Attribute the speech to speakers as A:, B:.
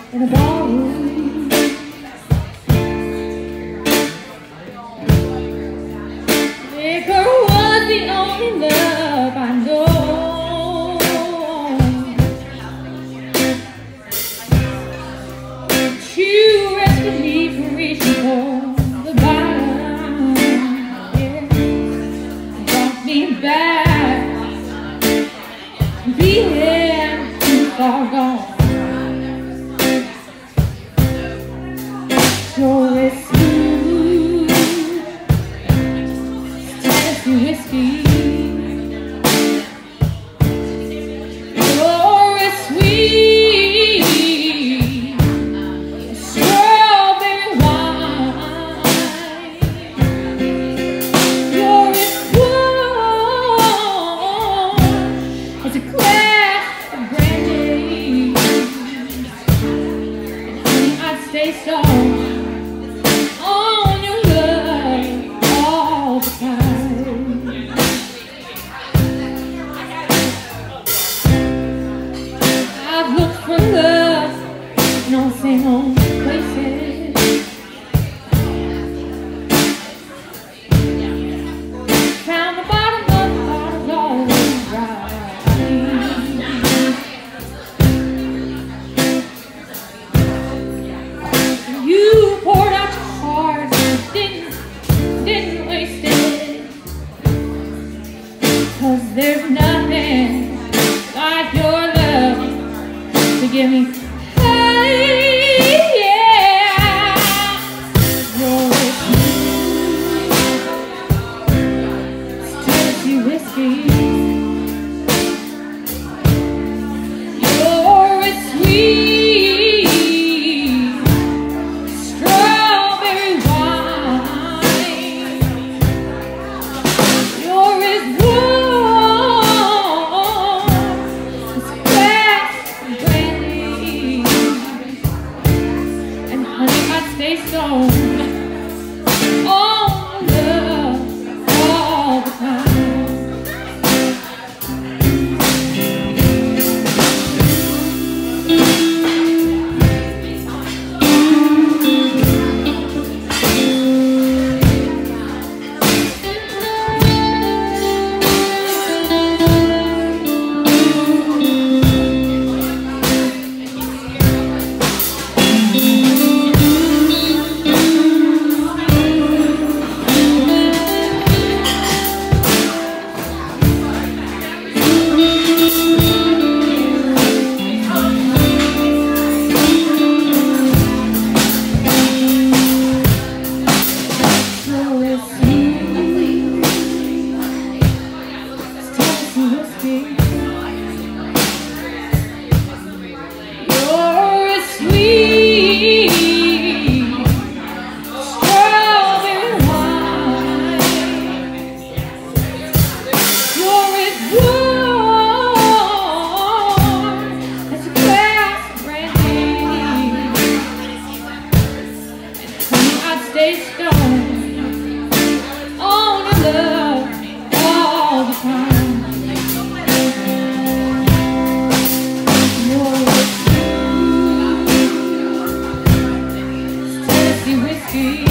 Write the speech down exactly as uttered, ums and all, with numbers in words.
A: in a ballroom. Liquor was the only love I know. But you rescued me from reaching for the bottom. Yeah. Brought me back, being too far gone. Sure is smooth, Tennessee whiskey. Sure is sweet, strawberry wine. Sure is warm as a glass of brandy. And honey, I'd stay strong on your love all the time. I've looked for love in all the same old places. Found the bottom of the bottle's always right. You poured out your heart, didn't, didn't waste it. 'Cause there's nothing like your love to give me high, yeah. You're smooth, it's Tennessee whiskey. You're as sweet, strawberry wine. You're as warm as glass of brandy. And honey, I'd stay stoned on love all the time. Stay stoned on your love all the time. You're a smooth Tennessee whiskey.